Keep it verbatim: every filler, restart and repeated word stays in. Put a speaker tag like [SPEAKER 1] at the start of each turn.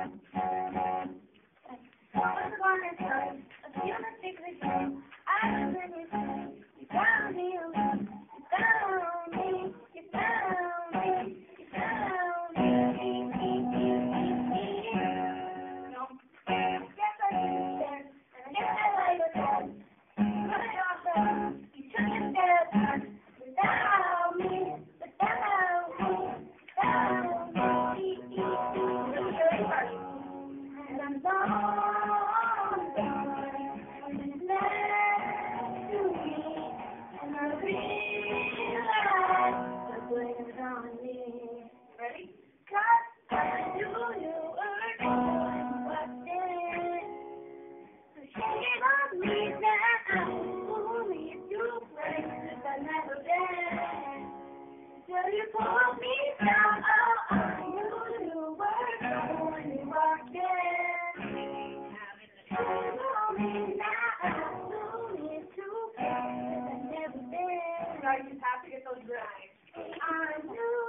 [SPEAKER 1] Once upon a time, a few mistakes ago, I was in your sight. You found me, you found me, you found me, you found me. No. Yes, I did then, and I guess I like it then. Running off the, you took a step without me, without me, without me. It was really hard. And I'm gone, gone, and it's left to me, and I realize the blame's on me. Ready? 'Cause I knew you were going, but then so shame on me that I was foolish to places I never been. Till you pulled me down, oh, I knew you were going, you walked in. Shame on me that I was foolish to places I never been.
[SPEAKER 2] Now you just have to get those right.
[SPEAKER 1] I knew